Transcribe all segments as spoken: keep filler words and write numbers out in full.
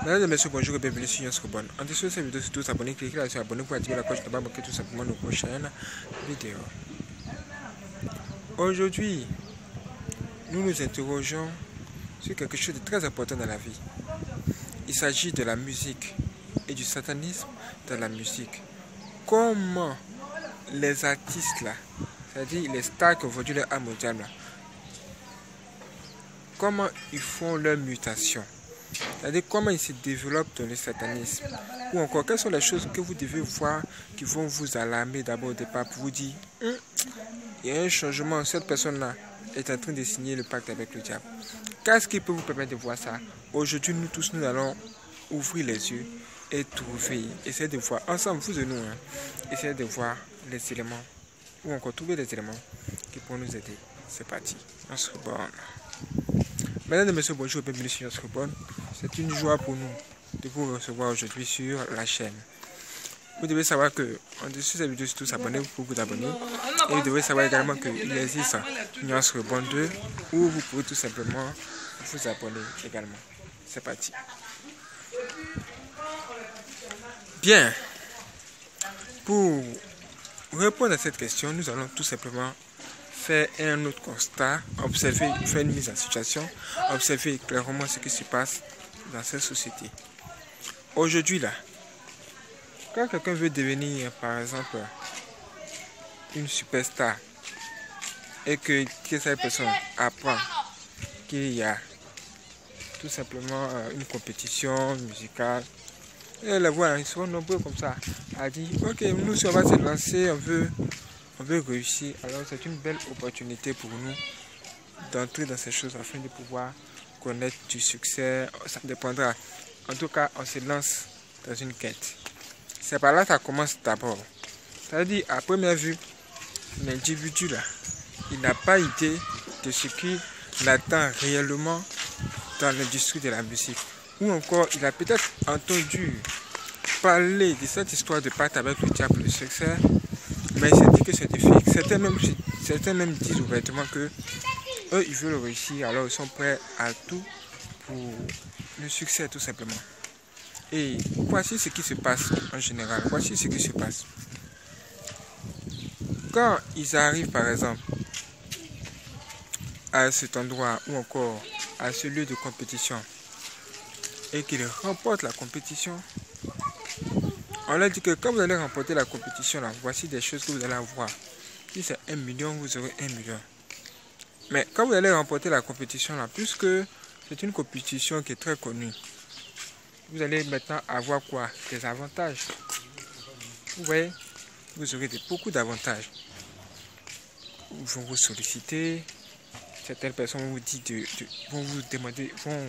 Mesdames et messieurs, bonjour et bienvenue sur Yance Robon. En dessous de cette vidéo, surtout s'abonner, cliquez là sur abonner pour activer la cloche de manquer tout simplement nos prochaines vidéos. Aujourd'hui, nous nous interrogeons sur quelque chose de très important dans la vie. Il s'agit de la musique et du satanisme dans la musique. Comment les artistes là, c'est-à-dire les stars qu'aujourd'hui leur âme mondiale là, comment ils font leur mutation? C'est-à-dire comment ils se développent dans le satanisme. Ou encore, quelles sont les choses que vous devez voir qui vont vous alarmer d'abord au départ pour vous dire hm, il y a un changement, cette personne-là est en train de signer le pacte avec le diable. Qu'est-ce qui peut vous permettre de voir ça? Aujourd'hui, nous tous, nous allons ouvrir les yeux et trouver, essayer de voir, ensemble, vous et nous, hein, essayer de voir les éléments, ou encore trouver les éléments qui pourront nous aider. C'est parti, on se reborne. Mesdames et messieurs, bonjour et bienvenue sur Yance Robon. C'est une joie pour nous de vous recevoir aujourd'hui sur la chaîne. Vous devez savoir que en dessous de cette vidéo, surtout s'abonner pour vous abonner. Et vous devez savoir également qu'il existe Yance Robon deux où vous pouvez tout simplement vous abonner également. C'est parti. Bien. Pour répondre à cette question, nous allons tout simplement faire un autre constat, observer, faire une mise en situation, observer clairement ce qui se passe dans cette société. Aujourd'hui là, quand quelqu'un veut devenir par exemple une superstar et que, que cette personne apprend qu'il y a tout simplement une compétition musicale, et la voix, ils sont nombreux comme ça, à dire ok, nous si on va se lancer, on veut on veut réussir, alors c'est une belle opportunité pour nous d'entrer dans ces choses afin de pouvoir connaître du succès. Ça dépendra. En tout cas, on se lance dans une quête. C'est par là que ça commence d'abord. C'est-à-dire, à première vue, l'individu là, il n'a pas idée de ce qu'il attend réellement dans l'industrie de la musique. Ou encore, il a peut-être entendu parler de cette histoire de pacte avec le diable, le succès. Mais il s'est dit que c'était fake. Certains même, certains même disent ouvertement que eux, ils veulent réussir, alors ils sont prêts à tout pour le succès, tout simplement. Et voici ce qui se passe en général. Voici ce qui se passe. Quand ils arrivent, par exemple, à cet endroit ou encore à ce lieu de compétition et qu'ils remportent la compétition, on leur dit que quand vous allez remporter la compétition, là, voici des choses que vous allez avoir. Si c'est un million, vous aurez un million. Mais quand vous allez remporter la compétition, là, puisque c'est une compétition qui est très connue, vous allez maintenant avoir quoi? Des avantages. Vous voyez, vous aurez des, beaucoup d'avantages. Ils vont vous solliciter. Certaines personnes vont vous, dire de, de, vont vous demander, vont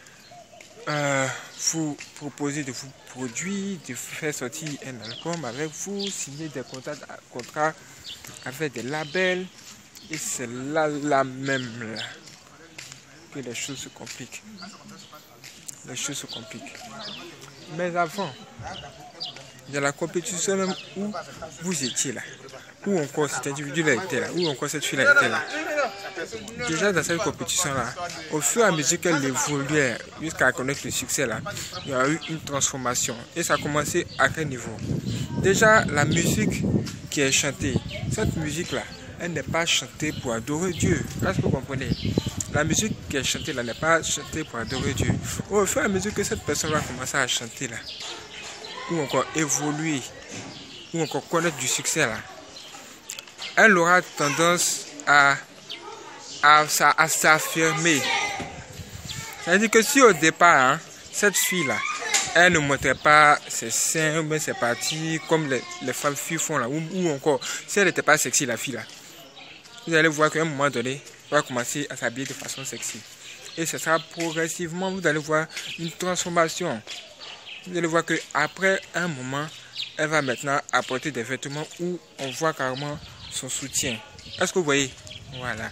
Euh, vous proposer de vous produire, de faire sortir un album avec vous, signer des contrats, contrats avec des labels, et c'est là, là même là que les choses se compliquent. Les choses se compliquent. Mais avant, il y a la compétition même où vous étiez là, où encore cet individu-là était là, où encore cette fille-là était là. Déjà dans cette compétition-là, au fur et à mesure qu'elle évoluait jusqu'à connaître le succès, là, il y a eu une transformation. Et ça a commencé à quel niveau? Déjà, la musique qui est chantée, cette musique-là, elle n'est pas chantée pour adorer Dieu. Est-ce que vous comprenez? La musique qui est chantée là n'est pas chantée pour adorer Dieu. Au fur et à mesure que cette personne va commencer à chanter là, ou encore évoluer, ou encore connaître du succès là, elle aura tendance à à, à s'affirmer. C'est-à-dire que si au départ, hein, cette fille-là, elle ne montrait pas ses seins, mais ses parties, comme les, les femmes filles font là, ou, ou encore, si elle n'était pas sexy, la fille là, vous allez voir qu'à un moment donné, elle va commencer à s'habiller de façon sexy. Et ce sera progressivement, vous allez voir une transformation. Vous allez voir qu'après un moment, elle va maintenant apporter des vêtements où on voit carrément son soutien. Est-ce que vous voyez? Voilà.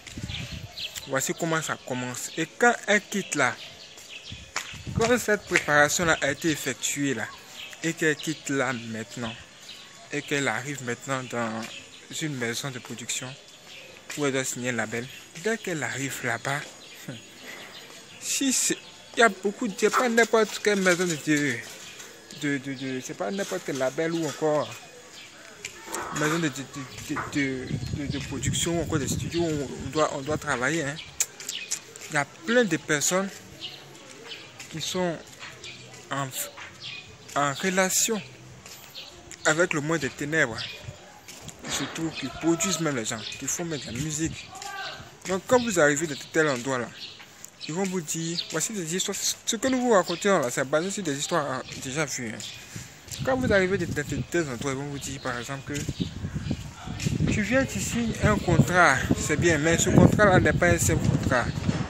Voici comment ça commence. Et quand elle quitte là, quand cette préparation là a été effectuée là, et qu'elle quitte là maintenant, et qu'elle arrive maintenant dans une maison de production où elle doit signer un label, dès qu'elle arrive là-bas, si Il y a beaucoup de... C'est pas n'importe quelle maison de... de, de, de, de c'est pas n'importe quel label ou encore maison de, de, de, de, de, de production ou encore des studios où on doit, on doit travailler. Hein. Il y a plein de personnes qui sont en, en relation avec le monde des ténèbres. Et surtout qui produisent même les gens, qui font même de la musique. Donc quand vous arrivez de tel endroit là, ils vont vous dire, voici des histoires. Ce que nous vous racontons là, c'est basé sur des histoires déjà vues. Hein. Quand vous arrivez de tel endroit, ils vont vous dire par exemple que tu viens ici un contrat, c'est bien, mais ce contrat là n'est pas un simple contrat.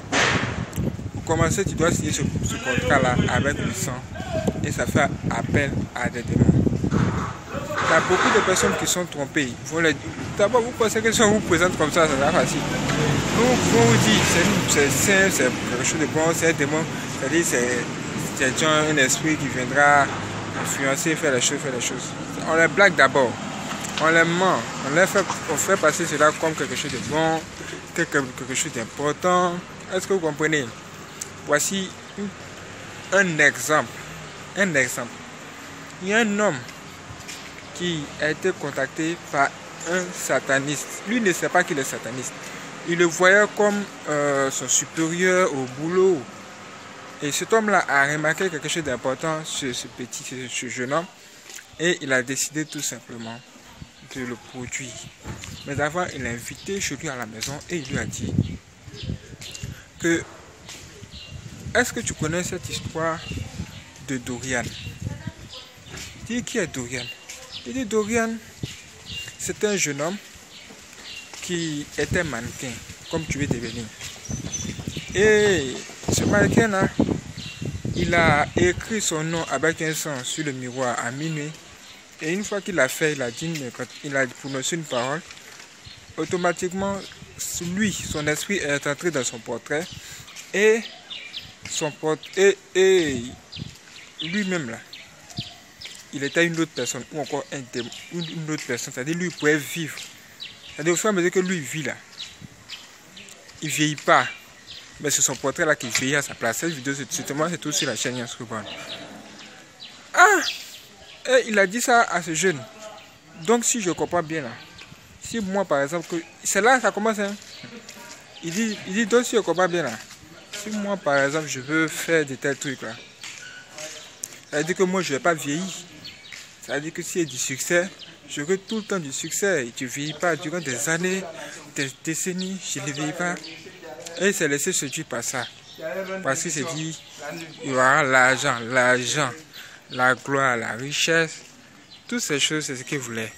Pour commencer, tu dois signer ce, ce contrat là avec le sang et ça fait appel à des démons. Il y a beaucoup de personnes qui sont trompées. D'abord, vous pensez que si on vous présente comme ça, c'est facile. Nous, on vous dit, c'est sain, c'est quelque chose de bon, c'est un démon. C'est-à-dire, c'est un esprit qui viendra influencer, faire les choses, faire les choses. On les blague d'abord. On les ment. On les fait, on fait passer cela comme quelque chose de bon, quelque, quelque chose d'important. Est-ce que vous comprenez? Voici un exemple. Un exemple. Il y a un homme qui a été contacté par un sataniste. Lui ne sait pas qu'il est sataniste. Il le voyait comme euh, son supérieur au boulot. Et cet homme-là a remarqué quelque chose d'important sur ce petit, ce jeune homme. Et il a décidé tout simplement de le produire. Mais avant, il l'a invité chez lui à la maison et il lui a dit que est-ce que tu connais cette histoire de Dorian? Il dit, qui est Dorian? Il dit, Dorian, c'est un jeune homme qui était mannequin, comme tu veux devenir. Et ce mannequin-là, il a écrit son nom avec un sang sur le miroir à minuit. Et une fois qu'il l'a fait, il a dit, quand il a prononcé une parole, automatiquement, lui, son esprit est entré dans son portrait. Et, son portrait, et, et lui-même là, il était une autre personne, ou encore un démon, une autre personne, c'est-à-dire lui il pouvait vivre. C'est-à-dire au fur et à mesure que lui il vit là, il ne vieillit pas, mais c'est son portrait là qui vieillit à sa place. Cette vidéo, c'est tout sur la chaîne Yansruban. Ah, et il a dit ça à ce jeune. Donc si je comprends bien là, si moi par exemple, c'est là que ça commence, hein. Il dit, il dit donc si je comprends bien là, si moi par exemple je veux faire de tels trucs là, ça veut dire que moi je ne vais pas vieillir. Ça veut dire que s'il y a du succès, je veux tout le temps du succès. Et tu ne vieillis pas durant des années, des décennies, je ne vieillis pas. Et il s'est laissé séduire par ça. Parce qu'il s'est dit, il y aura l'argent, l'argent, la gloire, la richesse. Toutes ces choses, c'est ce qu'il voulait.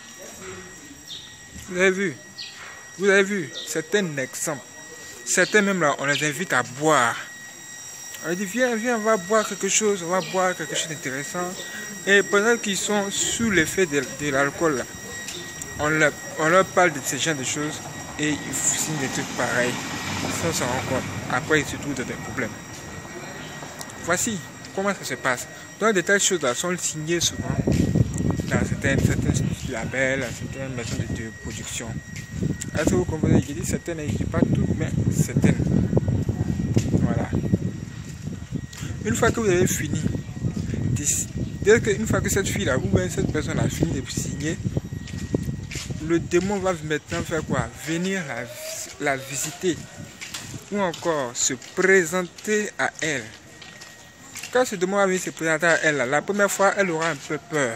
Vous avez vu? Vous avez vu? C'est un exemple. Certains même là, on les invite à boire. On dit, viens, viens, on va boire quelque chose, on va boire quelque chose d'intéressant. Et pendant qu'ils sont sous l'effet de, de l'alcool, on leur, on leur parle de ce genre de choses et ils signent des trucs pareils. Sans s'en rendre compte. Après, ils se trouvent dans des problèmes. Voici comment ça se passe. Donc, de telles choses-là sont signées souvent dans certaines, certains labels, certaines maisons de, de production. Est-ce que vous comprenez? Je dis certaines, je ne dis pas toutes, mais certaines. Voilà. Une fois que vous avez fini, dès que, une fois que cette fille-là ou bien cette personne a fini de signer, le démon va maintenant faire quoi? Venir la, la visiter ou encore se présenter à elle. Quand ce démon va venir se présenter à elle, la première fois, elle aura un peu peur.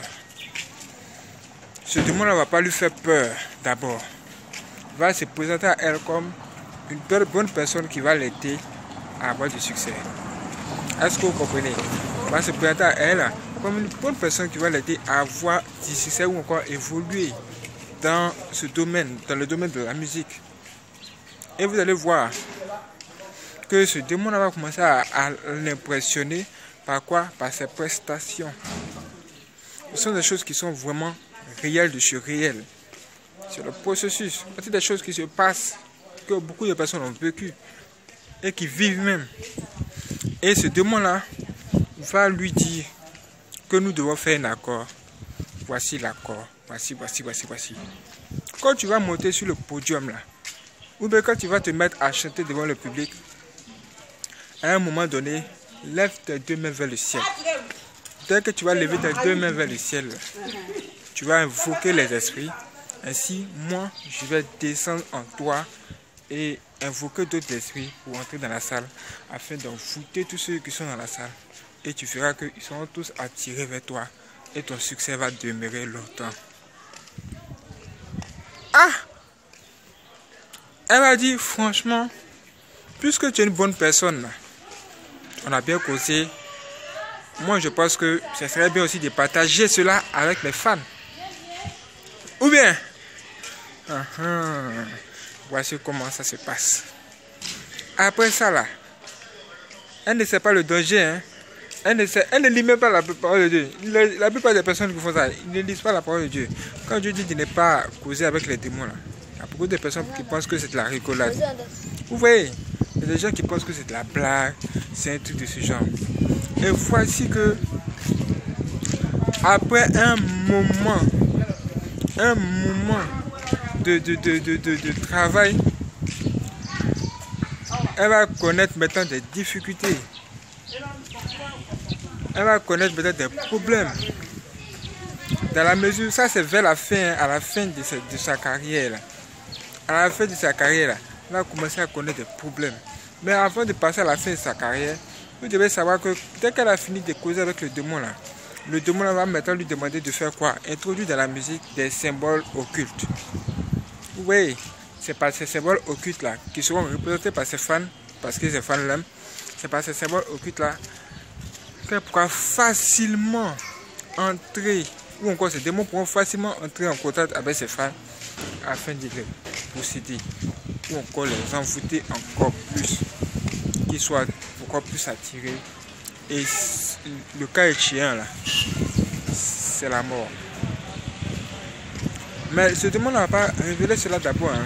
Ce démon ne va pas lui faire peur d'abord. Il va se présenter à elle comme une bonne personne qui va l'aider à avoir du succès. Est-ce que vous comprenez? On va se présenter à elle comme une bonne personne qui va l'aider à avoir du succès ou encore évoluer dans ce domaine, dans le domaine de la musique. Et vous allez voir que ce démon va commencer à, à l'impressionner par quoi? Par ses prestations. Ce sont des choses qui sont vraiment réelles de ce réel. C'est le processus. C'est des choses qui se passent, que beaucoup de personnes ont vécu et qui vivent même. Et ce démon-là va lui dire que nous devons faire un accord. Voici l'accord. Voici, voici, voici, voici. Quand tu vas monter sur le podium là, ou bien quand tu vas te mettre à chanter devant le public, à un moment donné, lève tes deux mains vers le ciel. Dès que tu vas lever tes deux mains vers le ciel, tu vas invoquer les esprits. Ainsi, moi, je vais descendre en toi et invoquer d'autres esprits pour entrer dans la salle afin d'envoûter tous ceux qui sont dans la salle. Et tu feras qu'ils seront tous attirés vers toi et ton succès va demeurer longtemps. Ah! Elle m'a dit, franchement, puisque tu es une bonne personne, on a bien causé. Moi, je pense que ce serait bien aussi de partager cela avec les fans. Ou bien, uh-huh. Voici comment ça se passe. Après ça, là, elle ne sait pas le danger. Hein. Elle, ne sait, elle ne lit même pas la parole de Dieu. La, la plupart des personnes qui font ça, ils ne lisent pas la parole de Dieu. Quand Dieu dit de ne pas causer avec les démons, là, il y a beaucoup de personnes qui pensent que c'est de la rigolade. Vous voyez, il y a des gens qui pensent que c'est de la blague, c'est un truc de ce genre. Et voici que, après un moment, un moment de, de, de, de, de, de travail, elle va connaître maintenant des difficultés. Elle va connaître peut-être des problèmes. Dans la mesure, ça c'est vers la fin, à la fin de sa, de sa carrière. Là. À la fin de sa carrière, là, elle va commencer à connaître des problèmes. Mais avant de passer à la fin de sa carrière, vous devez savoir que dès qu'elle a fini de causer avec le démon là, le démon là va maintenant lui demander de faire quoi? Introduire dans la musique des symboles occultes. Vous voyez, c'est par ces symboles occultes là qui seront représentés par ses fans, parce que ses fans l'aiment. C'est par ces symboles occultes là qu'elle pourra facilement entrer, ou encore ces démons pourront facilement entrer en contact avec ses fans afin de les posséder, ou encore les envoûter encore plus, qu'ils soient encore plus attirés. Et le cas échéant là, c'est la mort. Mais ce démon n'a pas révélé cela d'abord. Hein.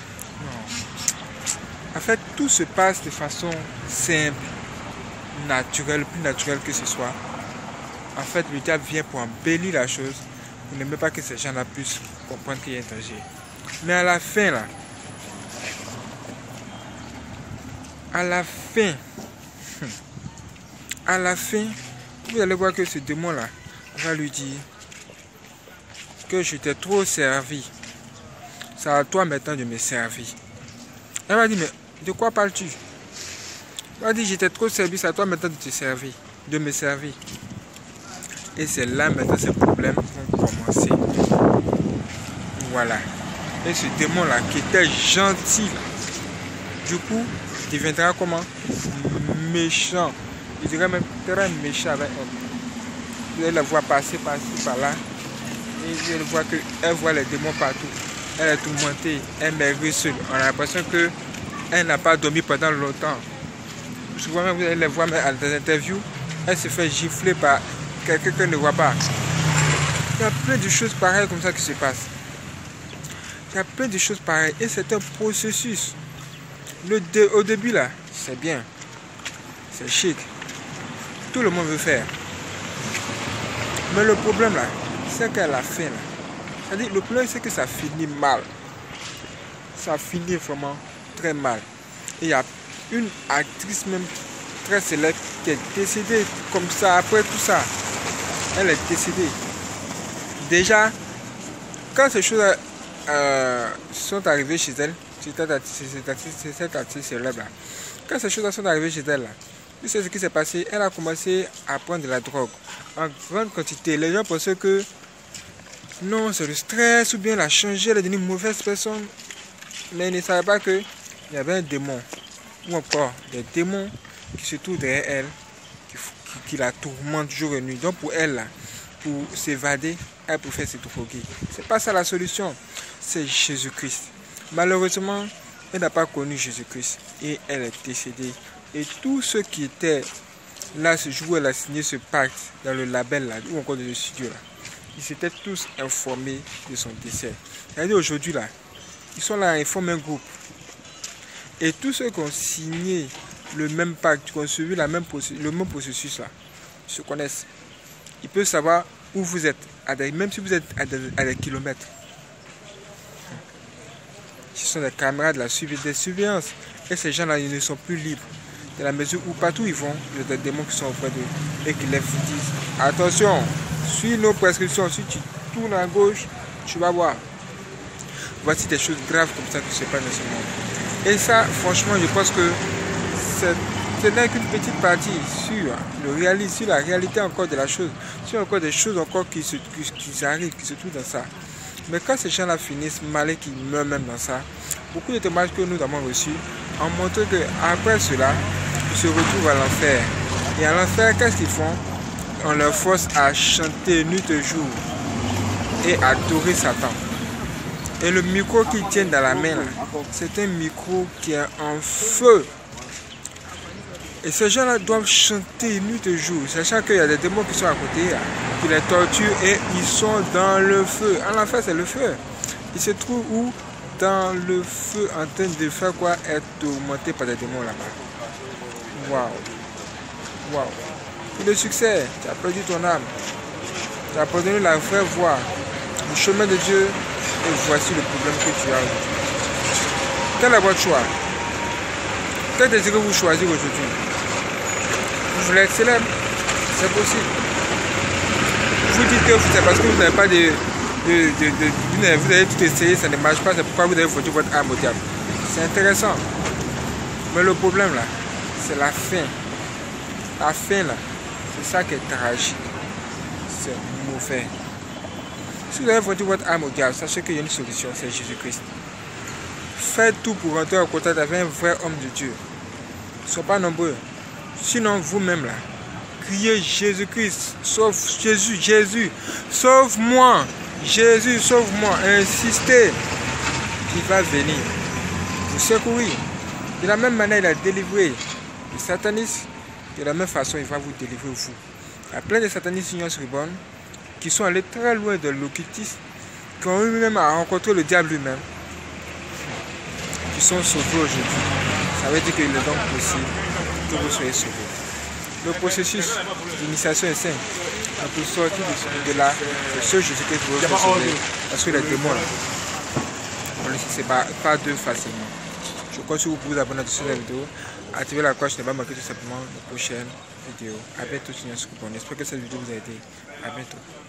En fait, tout se passe de façon simple, naturelle, plus naturelle que ce soit. En fait, le diable vient pour embellir la chose, pour ne même pas que ces gens-là puissent comprendre qu'il y a un danger. Mais à la fin, là, à la fin, à la fin, vous allez voir que ce démon-là va lui dire que je t'ai trop servi. C'est à toi maintenant de me servir. Elle va dire, mais de quoi parles-tu? Elle va dire, je t'ai trop servi, c'est à toi maintenant de te servir, de me servir. Et c'est là maintenant ces problèmes vont commencer. Voilà. Et ce démon-là qui était gentil, là, du coup, deviendra comment? Méchant. Il dirait même très méchant avec elle. Vous allez la voir passer par-ci, par-là. Et vous allez voir qu'elle voit les démons partout. Elle est tourmentée, elle est ruisseule. On a l'impression qu'elle n'a pas dormi pendant longtemps. Souvent, vous allez les voir dans des interviews, elle se fait gifler par quelqu'un qu'elle ne voit pas. Il y a plein de choses pareilles comme ça qui se passent. Il y a plein de choses pareilles. Et c'est un processus. Le dé, au début, là, c'est bien. C'est chic. Tout le monde veut faire. Mais le problème, là, c'est qu'à la fin, là, c'est-à-dire, le problème, c'est que ça finit mal. Ça finit vraiment très mal. Et il y a une actrice même très célèbre qui est décédée comme ça, après tout ça. Elle est décédée. Déjà, quand ces choses euh, sont arrivées chez elle, cette actrice célèbre-là, quand ces choses sont arrivées chez elle, là, tu sais ce qui s'est passé? Elle a commencé à prendre de la drogue en grande quantité. Les gens pensaient que non, c'est le stress ou bien elle a changé, elle est devenue une mauvaise personne. Mais ils ne savaient pas qu'il y avait un démon ou encore des démons qui se trouvent derrière elle, qui, qui, qui la tourmentent jour et nuit. Donc pour elle, là, pour s'évader, elle peut faire se droguer. C'est pas ça la solution, c'est Jésus-Christ. Malheureusement, elle n'a pas connu Jésus-Christ et elle est décédée. Et tous ceux qui étaient là ce jour où elle a signé ce pacte dans le label là, ou encore dans le studio là, ils s'étaient tous informés de son décès. C'est-à-dire aujourd'hui là, ils sont là, ils forment un groupe. Et tous ceux qui ont signé le même pacte, qui ont suivi la même le même processus là, ils se connaissent. Ils peuvent savoir où vous êtes, à des, même si vous êtes à des, à des kilomètres. Ce sont des caméras de la surveillance. Et ces gens-là, ils ne sont plus libres. de la mesure où partout ils vont, il y a des démons qui sont auprès d'eux et qui les disent attention, suis nos prescriptions, si tu tournes à gauche, tu vas voir. Voici des choses graves comme ça qui se passent dans ce monde. Et ça, franchement, je pense que ce n'est qu'une petite partie sur, le réalisme, sur la réalité encore de la chose, sur encore des choses encore qui, se, qui, qui arrivent, qui se trouvent dans ça. Mais quand ces gens-là finissent mal et qu'ils meurent même dans ça, beaucoup de témoignages que nous avons reçus ont montré qu'après cela, ils se retrouvent à l'enfer. Et à l'enfer, qu'est-ce qu'ils font? On leur force à chanter nuit et jour et adorer Satan. Et le micro qu'ils tiennent dans la main, c'est un micro qui est en feu. Et ces gens-là doivent chanter nuit et jour, sachant qu'il y a des démons qui sont à côté, là, qui les torturent et ils sont dans le feu. En enfer, c'est le feu. Ils se trouvent où? Dans le feu, en train de faire quoi? Être tourmentés par des démons là-bas. Waouh! Waouh! Pour le succès, tu as perdu ton âme. Tu as abandonné la vraie voie, le chemin de Dieu, et voici le problème que tu as aujourd'hui. Quel est votre choix? Quel désirez vous choisir aujourd'hui? Vous voulez être célèbre? C'est possible. Vous dites que c'est parce que vous n'avez pas de, de, de, de, vous avez tout essayé, ça ne marche pas, c'est pourquoi vous avez vendu votre âme au diable. C'est intéressant. Mais le problème là, c'est la fin. La fin là, c'est ça qui est tragique. C'est mauvais. Si vous avez vendu votre âme au diable, sachez qu'il y a une solution, c'est Jésus-Christ. Faites tout pour rentrer en contact avec un vrai homme de Dieu. Ne soyez pas nombreux. Sinon, vous-même là, criez Jésus-Christ, sauve Jésus, Jésus, sauve-moi, Jésus, sauve-moi. Insistez, il va venir vous secourir. De la même manière, il a délivré les satanistes. De la même façon, il va vous délivrer vous. Il y a plein de satanistes sur Reborn qui sont allés très loin de l'occultisme, qui ont eux-mêmes à rencontrer le diable lui-même, qui sont sauvés aujourd'hui. Ça veut dire qu'il est donc possible que vous soyez sauvés. Le processus d'initiation est simple. On peut sortir de là, c'est ce Jésus qui vous faire sauver. Parce que les démons, on ne les sépare pas d'eux facilement. Je compte sur vous pour vous abonner à cette vidéo. Activez la cloche, ne pas manquer tout simplement les prochaines vidéos. A bientôt sur Reborn. J'espère que cette vidéo vous a aidé. A bientôt.